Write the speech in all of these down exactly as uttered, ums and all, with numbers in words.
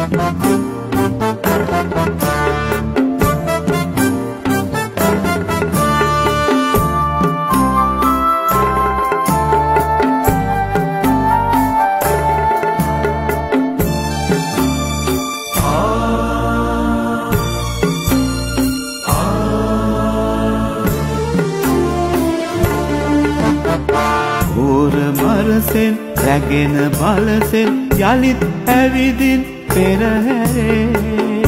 මරසෙන් රැගෙන බලසෙන් යලිත් ඇවිදින් පෙරහැරේ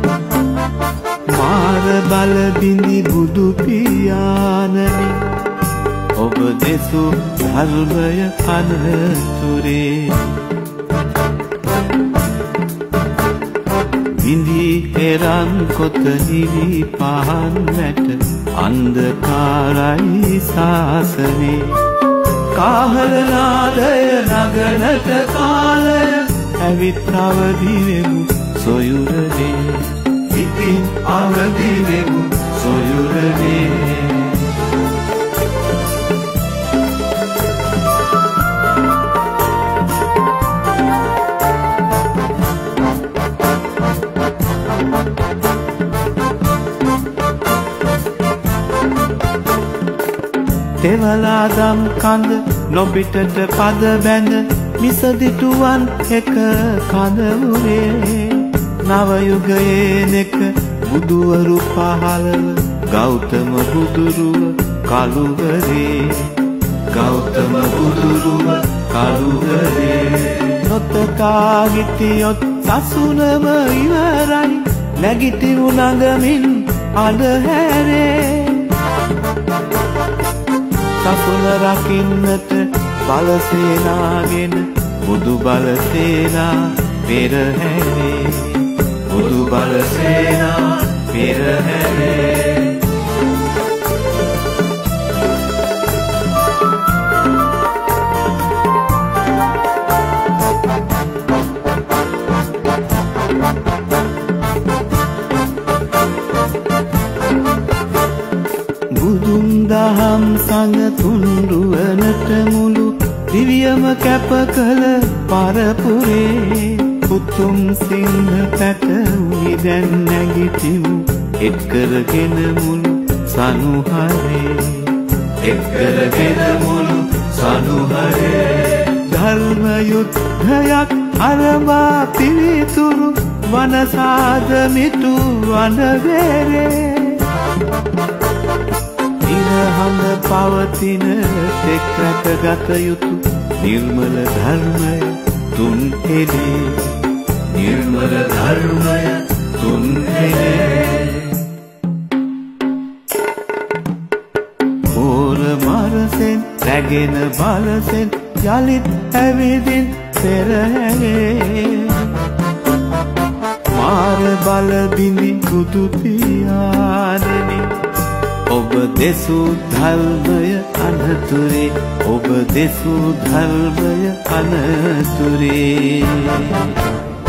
මාර බල බිඳි බුදු පියාණනි ඔබ දෙසු ධර්මය අනතුරේ බිඳි එරන් කොත නිවි පහන් වැට අන්ධකාරයි සාසනේ කාහල නාදය නගනට කාලය ඇවිත් අවදිවෙමු සොයුරනේ ඉතින් අවදිවෙමු සොයුරනේ තෙවලාදම් කඳ නොබිටට පද බැඳ මිසදිටුවන් එක කඳවුරේ නවයුගයේ නෙක බුදුවරු පහළව ගෞතම බුදුරුව කළුවරේ ගෞතම බුදුරුව කළුවරේ නොතකා හිටියොත් සසුනම ඉවරයි නැගිටිනු නගමින් අඳහැරේ සසුන රකින්නට බලසේනාගෙන බුදු බලසේනා පෙරහැරේ බුදු බලසේනා පෙරහැරේ බුදුන් දහම් සංග තුන්රුවනට මුළු දිවියම කැප කළ පරපුරේ පුතුම් සිංහ පැටවුනි දැන් නැගිටිමු එක් කරගෙන මුළු සනුහරේ එක් කරගෙන මුළු සනුහරේ ධර්ම යුද්ධයක් අරවා පිවිතුරු වනසාද මිටු වනවේරේ ඉරහඳ පවතින තෙක් රැකගත යුතු නිර්මල ධර්මය තුන් එලේ නිර්මල ධර්මය තුන් එලේ ඕර මරසෙන් රැගෙන බලසෙන් යලිත් ඇවිදින් පෙරහැරේ මාර බල බිඳි බුදු පියාණනි ඔබ දෙසූ ධර්මය අනතුරේ ඔබ දෙසූ ධර්මය අනතුරේ